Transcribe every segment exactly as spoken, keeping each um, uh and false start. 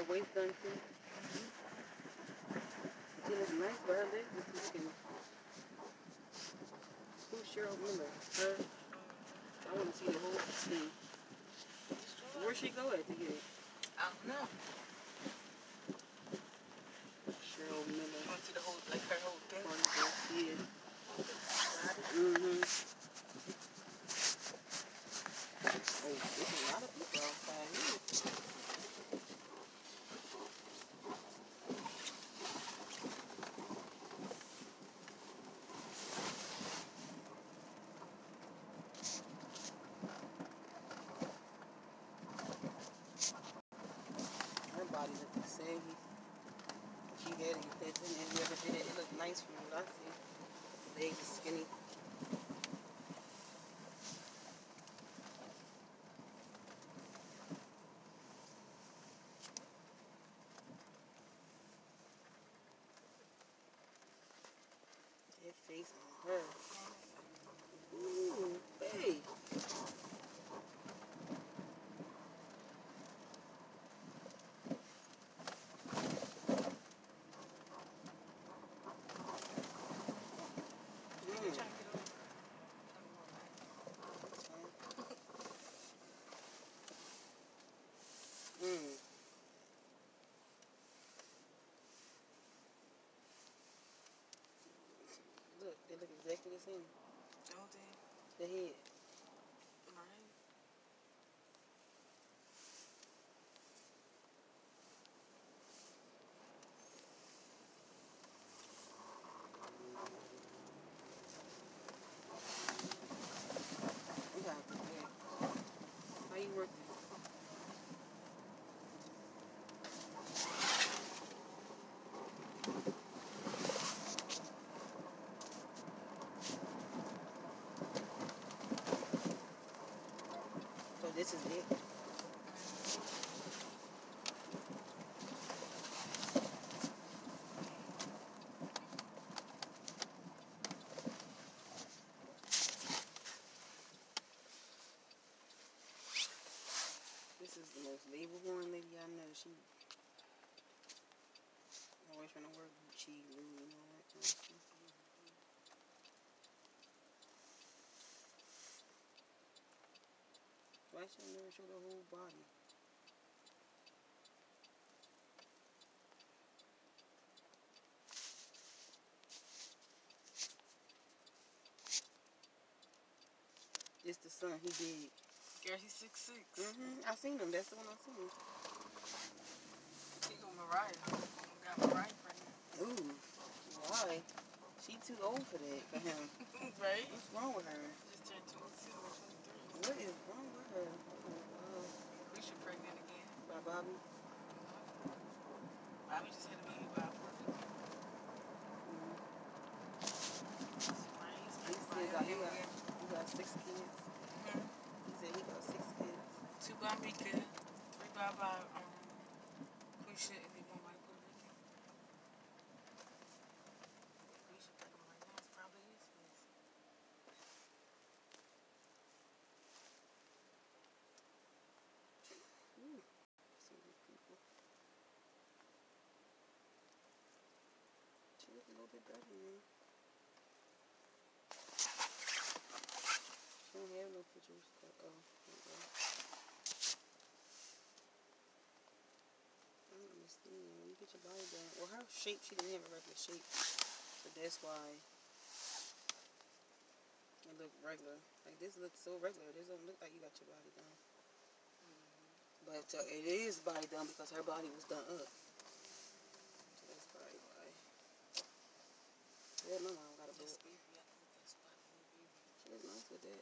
waist done too. She looks nice, but her legs are too skinny. Who's Cheryl Miller? Her? I want to see the whole thing. Where'd she go at to get it? I don't know. Cheryl Miller. You want to see the whole, like her whole thing? Yeah. Mm-hmm. Oh, there's a lot of people outside here. Her body looks the same. She had to get that thing, and whoever did it, it looked nice from what I see. Legs are skinny. That face on her. Ooh, hey. Mm. Look, they look exactly the same. Don't they? The head. Right. You got to do that. How you working? So this is it? This is the most label-born lady I know. She always trying to work Gucci, Louis, and all that kind of stuff. Why should I never show the whole body? It's the son, he big. Girl, he's six six. Mm-hmm. I seen him. That's the one I seen. He got Mariah. Got Mariah pregnant. Ooh, why? She too old for that, for him. Right? What's wrong with her? Just turned twenty-two or twenty-three. What is wrong with her? Oh, wow. Quisha pregnant again. By Bobby? Bobby just had a baby by Puerto Rico. Mm-hmm. He still got, he got, he got six kids. Mm-hmm. He said he got six kids. Two by Mika, three by, by um, Quisha, and then one by Puerto Rican. Quisha pregnant right now. It's probably his kids. Ooh. See these people. She looks a little bit better than me. She don't have no pictures. But, oh, there you go. I don't understand. When you get your body done. Well, her shape, she didn't have a regular shape. So that's why it looked regular. Like, this looks so regular. This don't look like you got your body done. Mm-hmm. But uh, it is body done because her body was done up. So that's probably why. Yeah, my mom got a book. She looks nice with that.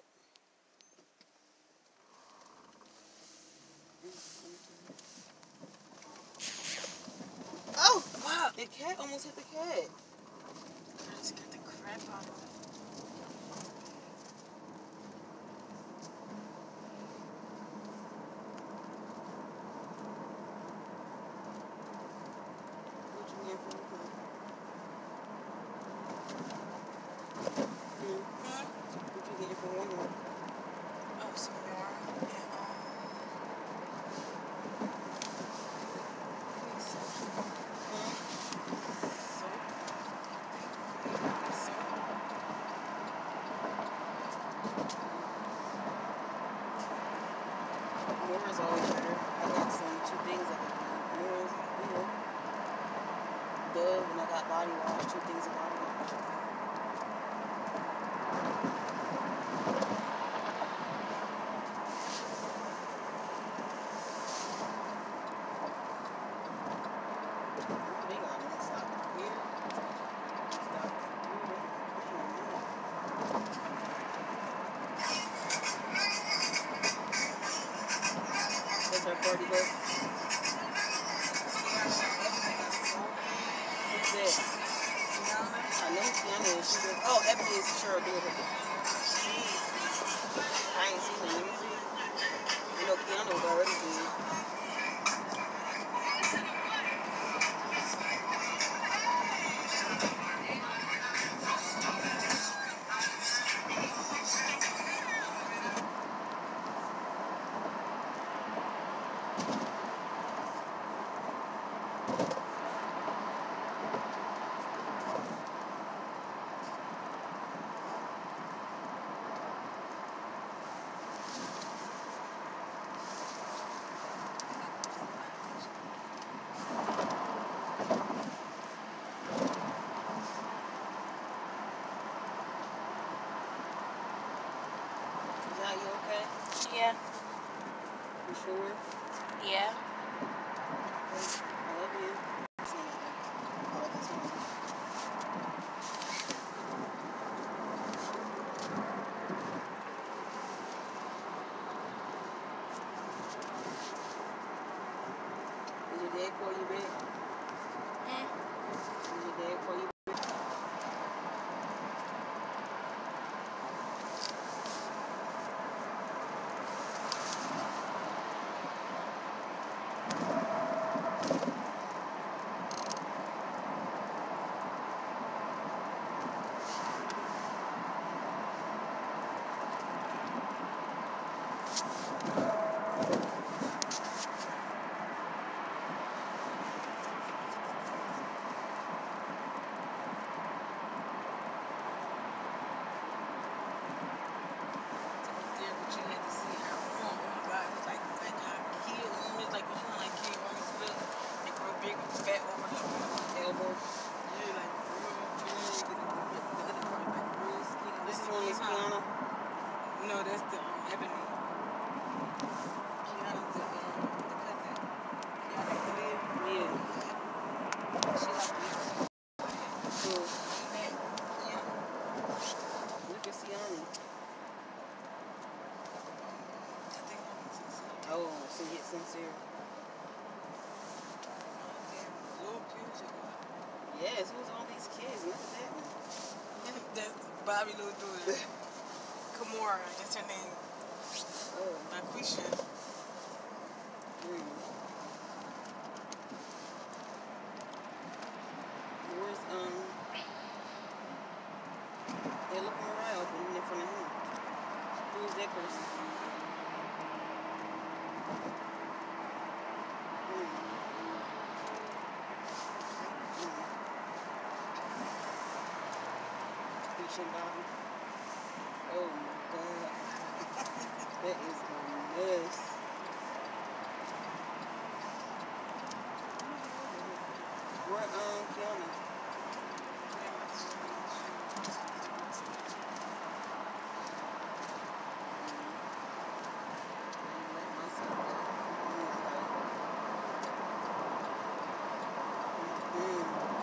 Oh! Wow! The cat almost hit the cat. I just got the crap out of it. What you getting for Walmart? Hmm? Hmm? What you getting for Walmart? Oh, some yarn and um body wash, two things of body wash. They got one stop here. Stop here. That's our party bus. Who's that? I know Kiana is. She's like, oh, Ebony is sure doing it. I ain't seen her. Let me see. You know Kiana was already good. Are you okay? Yeah. You sure? Yeah. I love you. Did your dad call you back? Hmm? Did your dad call you back? This is one is Kiana. No, that's the um, Ebony. Kiana's the, um, the cousin. Kiana Khalil. Yeah. She like this. Cool. Yeah. Look at Siani. I think I'm sincere. Oh, so get sincere. Little kids, you got. Yes, who's all these kids? Look at that one. That's Bobby little daughter. Kamora, that's her name. Oh. Marquisha. Mm. Where's, um, they're looking around open in front of him. Who's that person? Mm. Mm. Keisha and Bobby. Oh my God. That is a mess. Where, um, Kiana? Let myself go. Mm.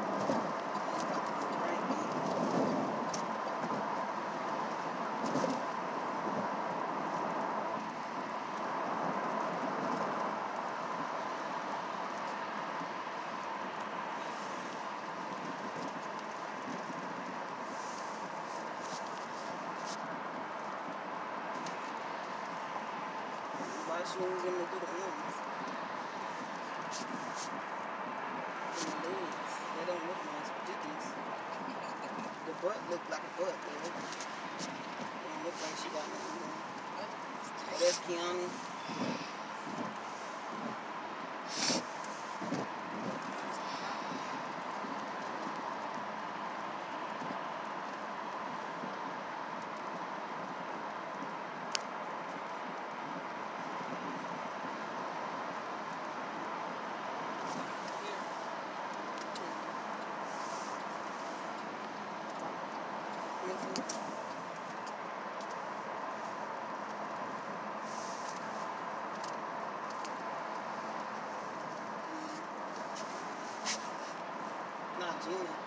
Right. Why she ain't getting to do the arms? And the legs. They don't look nice, ridiculous. The butt look like a butt, though. It don't look like she got nothing on. Oh, that's Kiana. Gina.